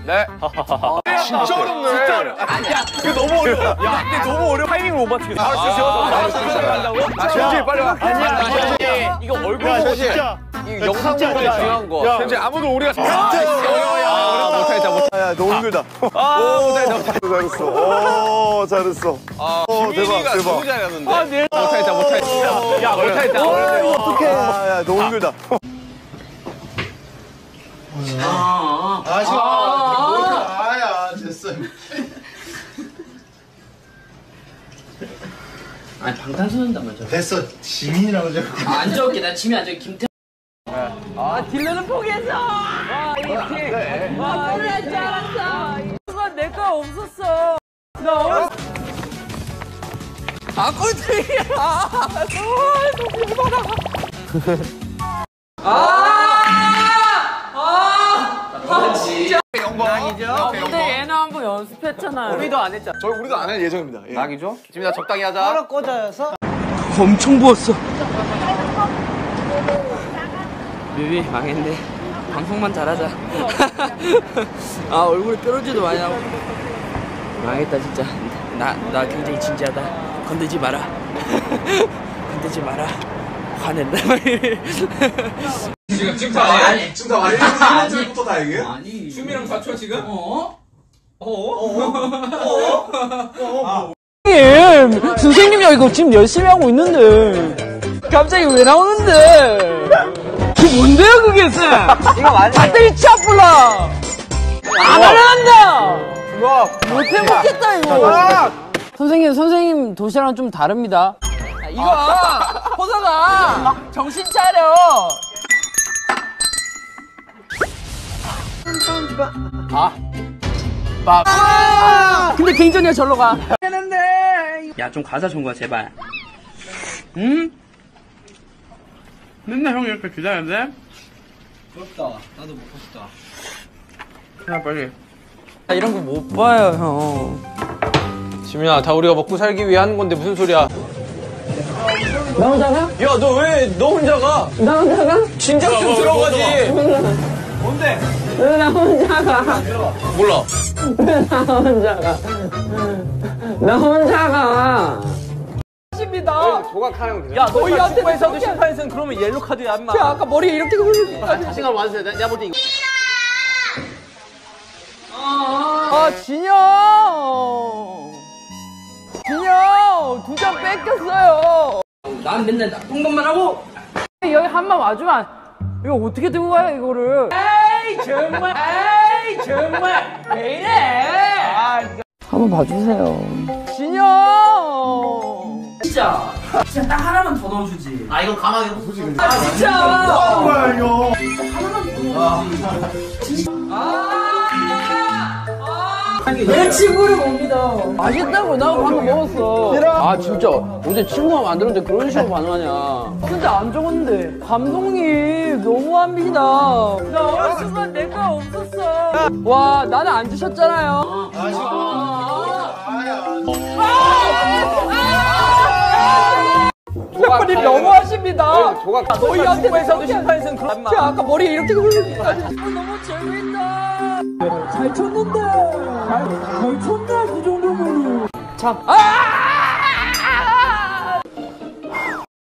네. 진짜 어렵네. 진짜 어려워. 아니야. 이거 너무 어려워. 야, 근데 너무 어려워. 타이밍을 못 맞추겠어. 바로 시작한다고? 현지 빨리 와. 아니야. 이거 얼굴 보고 진짜. 이 영상 보는 게 중요한 거. 현지 아무도 우리가 못하겠다. 야, 너무 힘들다. 못하겠다. 잘했어. 오, 잘했어. 대박. 너무 잘했는데. 못하겠다. 야, 못하겠다. 어떡해. 야, 너무 힘들다. 됐어. 아니 방탄소년단만 됐어. 지민이라고 자꾸. 안 적게 나 지민 안 적게 김태. 딜러는 포기했어. 와, 이 팀. 포기할 줄 알았어. 이 순간 내 거 없었어. 꼴등이야. 진짜. 영광이죠. 근데 얘는 한번 연습했잖아요. 우리도 안 했잖아. 우리도 안 할 예정입니다. 예. 낙이죠? 지민아 적당히 하자. 엄청 부었어. 뮤비 망했네. 방송만 잘하자. 아 얼굴에 뾰루지도 많이 나고. 망했다 진짜. 나 굉장히 진지하다. 건들지 마라. 건들지 마라. 화낸다. 지금 칭찬 아니야? 칭찬 아니야? 지금부터 다 얘기해? 아니. 춤이랑 맞춰 지금? 선생님이 이거 지금 열심히 하고 있는데 갑자기 왜 나오는데? 그게 뭔데요 그게 쌤? 이거 맞아. 배터리 차불라. 안 하려한다. 못해 먹겠다 이거. 선생님 도시락은 좀 다릅니다. 이거 호서가 정신 차려. 근데 개인전이야 절로 가. 야 좀 가사 좀 가 제발. 응? 맨날 형 이렇게 기다렸는데? 부럽다. 나도 먹고 싶다. 야 빨리. 나 이런 거 못 봐요 형. 지민아 다 우리가 먹고 살기 위해 하는 건데 무슨 소리야? 나 혼자 가? 야 너 왜 너 혼자 가? 나 혼자 가? 진작 좀 들어가지. 왜 나 혼자 가? 몰라. 왜 나 혼자 가? 나 혼자 가. 십니다. 조각하는 거. 야 너희한테 축구에서도 심판에서는 그러면 옐로 카드야 인마. 야 아까 머리에 이렇게 굴렀어. 자신감 많으세요. 내가 볼 때 이거. 진영 2점 뺏겼어요. 난 맨날 똥것만 하고. 여기 한 번 와주면 이거 어떻게 들고 가요 이거를? 에이 정말 왜 이래? 한번 봐주세요. 진영 진짜 딱 하나만 더 넣어주지. 아 이거 가만히 솔직히. 진짜 뭐 하는 거야, 이거? 하나만 더 넣어주지. 내 친구를 못 믿어. 맛있다고 나도 방금 먹었어. 아 진짜 어제 친구가 만들었는데 그런 식으로 반응하냐. 진짜 안 적었는데 감독님 너무합니다. 나 어느 순간 내 거 없었어. 와 나는 안 주셨잖아요. 셰프님 너무하십니다. 너희한테 축구에서도 심판에서는 그런 인마. 아까 머리에 이렇게 굴렀어. 너무 재밌다. 잘 쳤는데. 잘 쳤다 이 정도면. 참.